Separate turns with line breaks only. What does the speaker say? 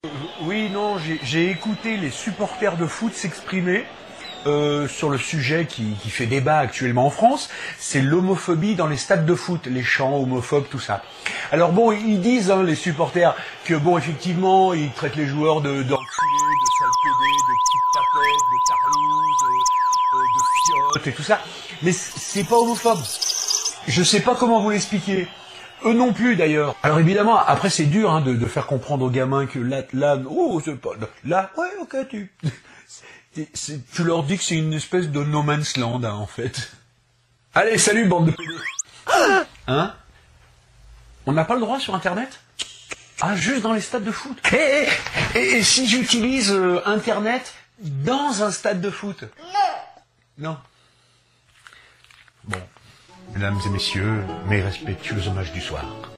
Oui, non, j'ai écouté les supporters de foot s'exprimer sur le sujet qui fait débat actuellement en France, c'est l'homophobie dans les stades de foot, les chants homophobes, tout ça. Alors bon, ils disent, hein, les supporters, que bon, effectivement, ils traitent les joueurs d'enculés, de sales pédés, de petites tapettes, de tarlouses, de fiottes et tout ça, mais c'est pas homophobe. Je sais pas comment vous l'expliquer. Eux non plus d'ailleurs. Alors évidemment, après c'est dur hein, de faire comprendre aux gamins que là, oh c'est pas là, ouais ok tu leur dis que c'est une espèce de no man's land hein, en fait. Allez salut bande de pédés. Hein? On n'a pas le droit sur internet? Ah juste dans les stades de foot. Et si j'utilise internet dans un stade de foot? Non. Bon. Mesdames et messieurs, mes respectueux hommages du soir.